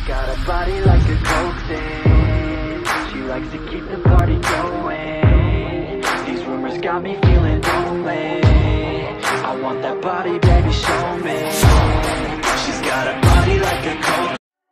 got a body like a coke thing. She likes to keep the party going. These rumors got me feeling lonely. I want that body, baby, show me. She's got a body like a coke.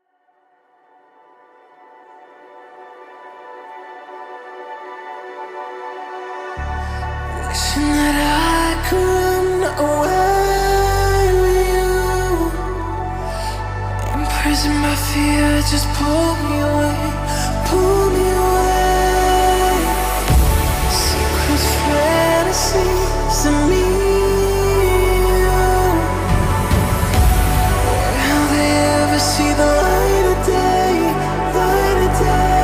Wishing that I could run away with you. Imprison my fear, just pull me away, pull me away. Secrets, fantasies, and me. Will they ever see the light of day, light of day?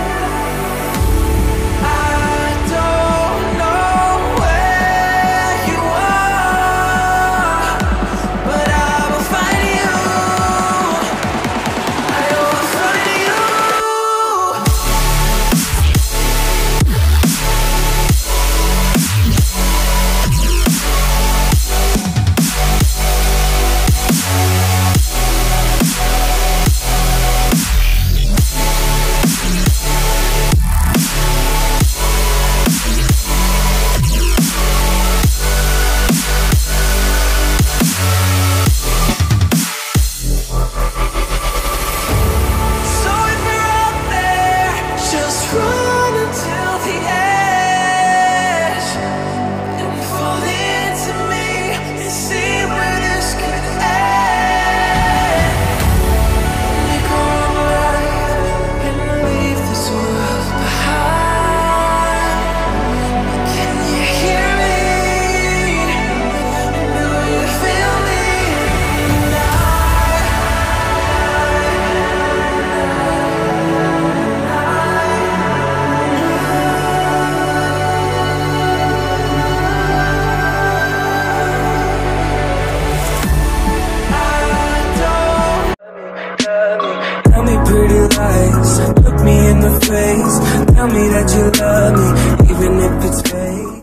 Tell me pretty lies, look me in the face. Tell me that you love me, even if it's fake.